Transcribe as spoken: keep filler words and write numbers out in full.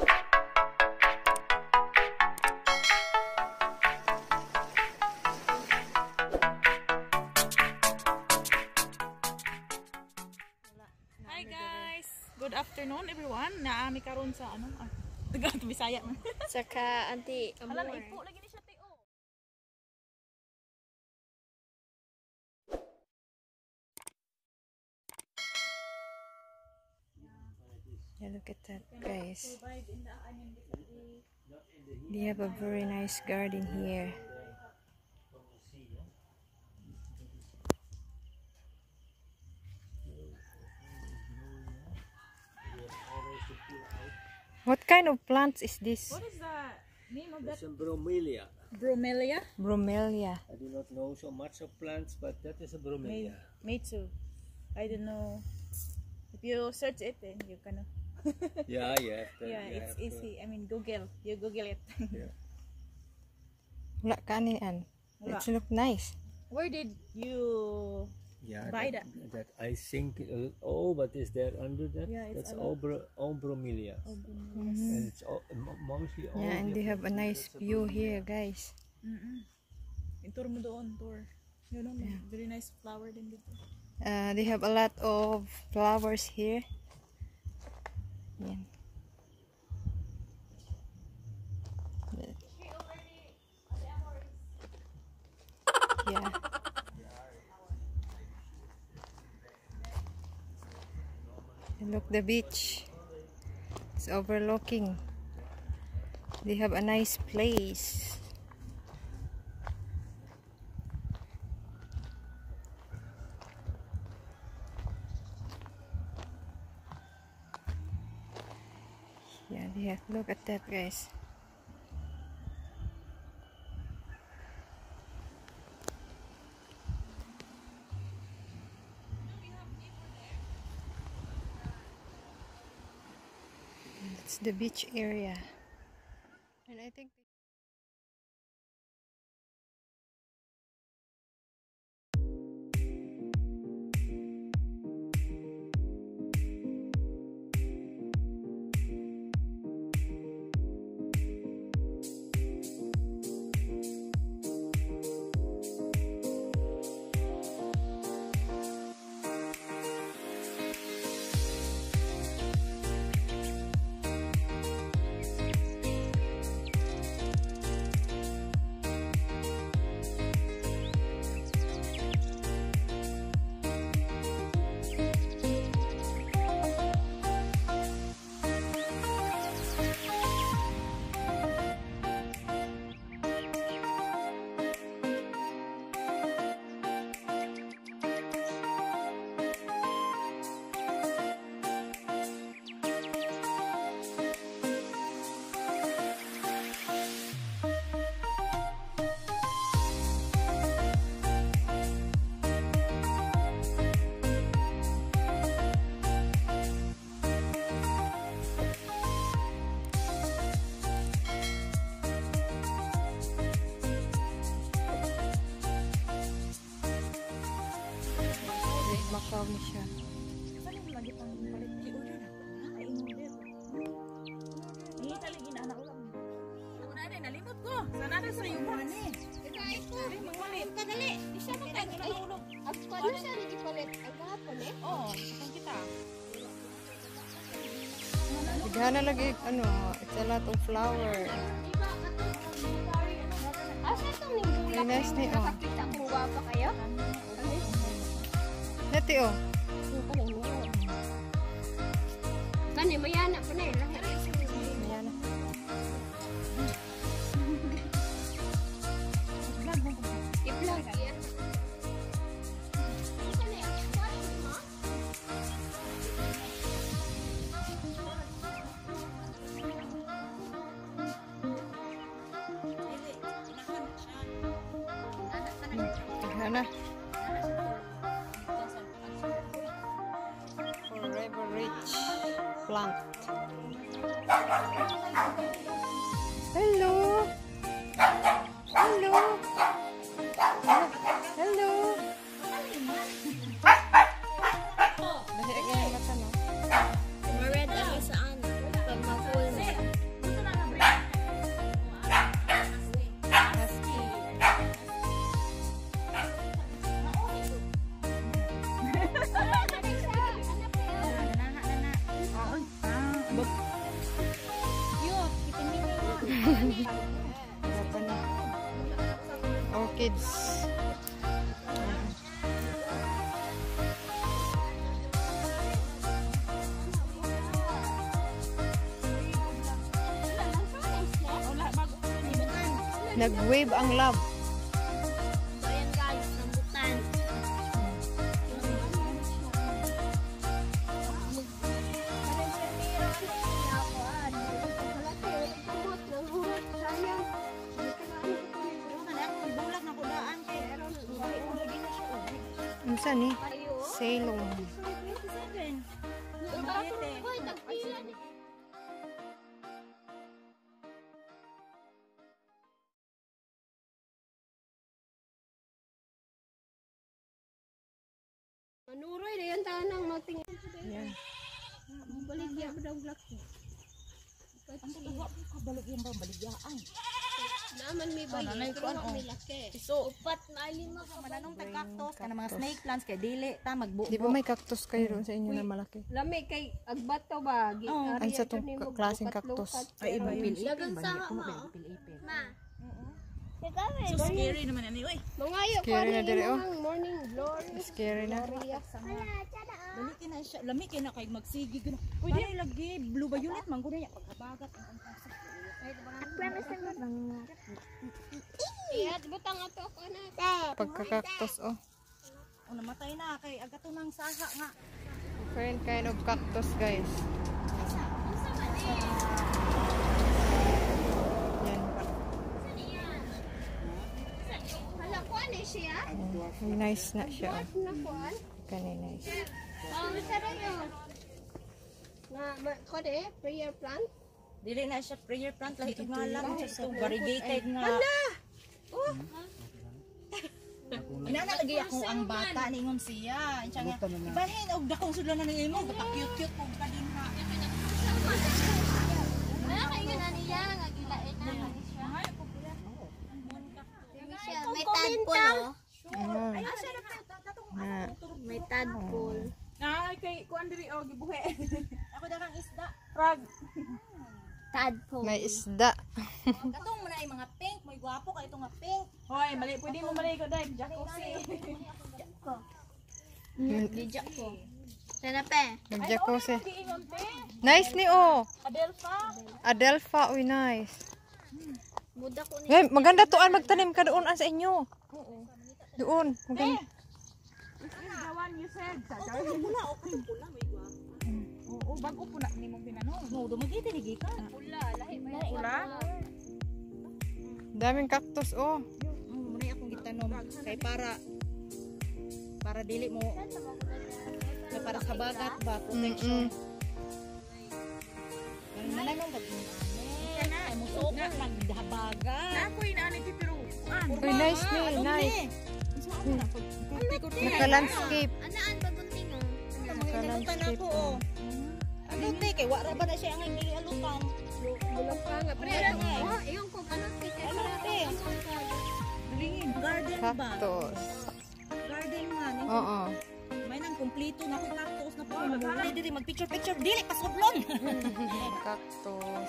Hi guys! Good afternoon everyone. Naami karon sa ano? Ah, Taga Bisaya man. Saka anti Ala amor. na ipo lagi ni siya tio. Yeah, look at that, guys. They have a very nice garden here. What kind of plants is this? What is the name of that? It's a bromelia. Bromelia? Bromelia. I do not know so much of plants, but that is a Me, bromelia. me too. I don't know. If you search it, then you can. Yeah, yeah. That, Yeah, you it's have to- easy. I mean, Google. You Google it. Yeah. Wala kanin. Wala. It look nice. Where did you Yeah, buy that, that I think. Uh, oh, what is there under that? Yeah, it's That's a all, bro, all bromelia, and it's all, mo- mostly all. Yeah, and they have a nice that's a view bromelia. here, guys. Mm-mm. Tour mo doon, tour. You know, may very nice flower din dito. Uh, they have a lot of flowers here. Yan. Yeah. And look, the beach. It's overlooking. They have a nice place. Yeah, they have, look at that, guys. It's the beach area. And I think Macau ni siya. Saan yung lagi pang palit? I-order na. Ha? I-order. Hindi talagi na anak ulam. Ako na rin, nalimot ko. Sana na sa yung mga ni. Kaya ito, Ay, magpalit. kadali. Di siya Kaya makagay. na nahulog. Ang pwede siya rin ipalit. Ang gahapon eh. Oo, isang kita. Gana lagi, ano, it's a lot of flower. Asa itong ninggulak? Very nice ni, oh. Nakakita kung wapa kayo? Nati, oh. Kani, mayana pa na eh. Ayan. I-vlog yan. Gana. Forever rich plant. Hello. Hello. Hello. Dahil agad yung mata, no? Mared ako saan? Pag ma-full na. waves. Wala bago limutan. Nag-wave ang love. So, ayan guys, rambutan. Bulag na kudaan kay aron lagi na siya. Unsa ni? Ceylon. twenty-seven. Hoy, tagpila ni. Manuroy na yan tanang mating. Yan. Baligya ba daw black ko? Ang dalawa ko kabalog yung baligyaan. Naman may bayi, nanay ko, pero ano? may laki. So, Upat na lima ka mananong tag cactus kana mga snake plants kay dili ta magbuo. Di ba may cactus kayo doon sa inyo na malaki? Lami kay agbato ba? Gi- Oo. area Ay, sa to tong ni mo, klaseng lukat-lukat. cactus. Ay iba Pero- pil-ipil Dagang ba sa niya? ma, Ano oh. pil-ipil? Ma. So scary naman ani oy. Mangayo Scary pa na rin dire, oh. yung morning glory. Scary na. Lami kina siya, lami kina kay magsigi gud. Pwede lagi blue violet man gud niya pagkabagat ang angkasa. Iya, butang ato ko na. Pagka-cactus, oh. O namatay na kay agato nang saha nga. Different kind of cactus, guys. Yan. Hala ko ani siya? Yan. Nice na siya, oh. Na kuan. Kani nice. Oh, sada yun. Na, ma- ko de, prayer plant. Dili na siya prayer plant lahi ug nga lang siya to variegated nga. Oh. Inana lagi ako ang bata ningon siya. Insya nga. Ibahin og dakong sudlan na nimo, gapa cute-cute og kadin na. Wala kay nga niya nga gilain na kani siya. May tadpole oh. Ayan. Ay, siya na tatong Na. May tadpole. Ay, kay kuan diri og gibuhi. Ako dakang isda. Frog. Tadpole. May isda. Katong mo na ay mga pink, may gwapo kay ito nga pink. Hoy, mali pwede mo mali ko dai, jacuzzi. Dijak ko. Sana pe. Nag-jacuzzi. Giingon te. Nice ni, oh. Adelpha. Adelpha, uy, nice. Muda ko ni. Hey, maganda to an magtanim ka doon an sa inyo. Doon, maganda. The one you said. Sa pula, okay pula may gwapo. Oo, bago po na nimong pinanong. No, dumagiti ni Gika. Pula, lahi may Pula. Daming cactus, oh. Mm, muna akong gitanom kay para para dili mo na para sa bagat ba protection. Mm-mm. Ang nananong pag ane. Na, ay musok na magdabaga. Na ako inaani ti pero an. Uy, nice ni, nice. Naka-landscape. Anaan bagunting oh. Nakalandscape ako oh. Ano te kay wala ba na siya ang hindi alutan. Bulak pa nga. Pre, ano oh, yung kung ano ticket. Ano te? Garden ba? Cactus. Garden man. Oo. May nang kumpleto na ko cactus na po. Dili dili mag picture picture dili pa sudlon. Cactus.